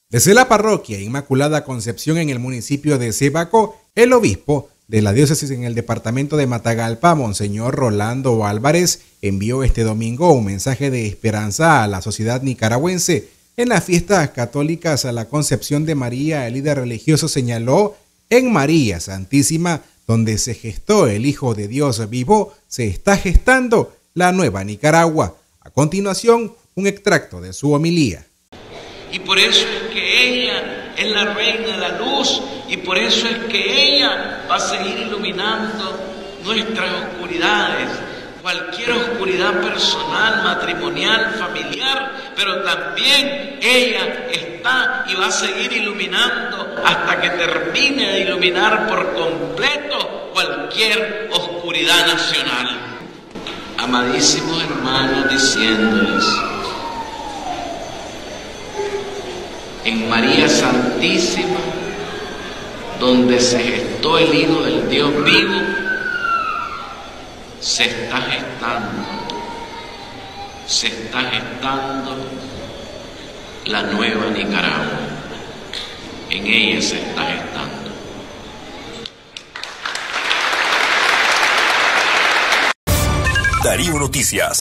Desde la parroquia Inmaculada Concepción en el municipio de Cebaco, el obispo de la diócesis en el departamento de Matagalpa, Monseñor Rolando Álvarez, envió este domingo un mensaje de esperanza a la sociedad nicaragüense. En las fiestas católicas a la Concepción de María, el líder religioso señaló: en María Santísima, donde se gestó el Hijo de Dios vivo, se está gestando la nueva Nicaragua. A continuación, un extracto de su homilía. Y por eso es que ella es la reina de la luz, y por eso es que ella va a seguir iluminando nuestras oscuridades, cualquier oscuridad personal, matrimonial, familiar, pero también ella está y va a seguir iluminando hasta que termine de iluminar por completo cualquier oscuridad nacional. Amadísimos hermanos, diciéndoles: en María Santísima, donde se gestó el Hijo del Dios vivo, se está gestando la nueva Nicaragua. En ella se está gestando. Darío Noticias.